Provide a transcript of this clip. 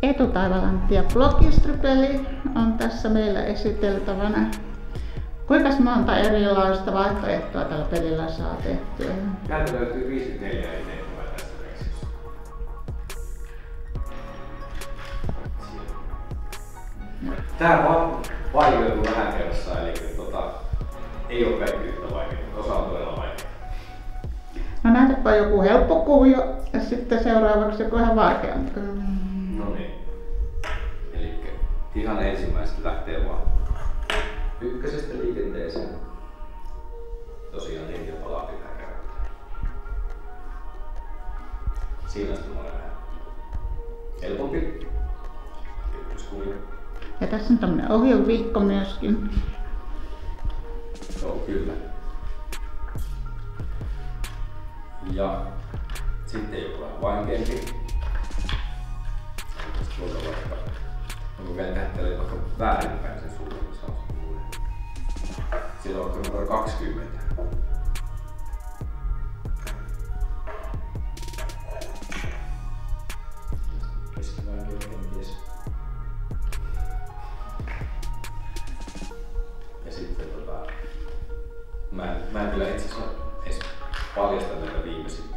Eetu Taivalantia Blockhistory-peli on tässä meillä esiteltävänä. Kuinka monta erilaista vaihtoehtoa tällä pelillä saa tehtyä? Täältä löytyy 54 idea tästä versiosta. Tää vaikeutuu vähän kerrassa, eli ei ole kaikki yhtä vaikeaa, osa on todella vaikeaa. No näytäpä joku helppo kuvio ja sitten seuraavaksi joku ihan vaikeampi. No niin. Elikkä ihan ensimmäistä lähtee vaan ykkösestä liikenteeseen. Tosiaan 4 palaa pitää käyttää. Siinä sitten on vähän helpompi. Ykköskuvio. Ja tässä on tämmönen ohjelvihko myöskin. Joo, kyllä. Ja sitten joku vähän vaikeampi. Onko vielä kättelee vaikka väärinpäin sen suunnan, niin saa sen uuden. Silloin on numero 20. Keskiväänkin kenties. Ja sitten mä en kyllä itse asiassa edes paljasta näitä viimeisiä.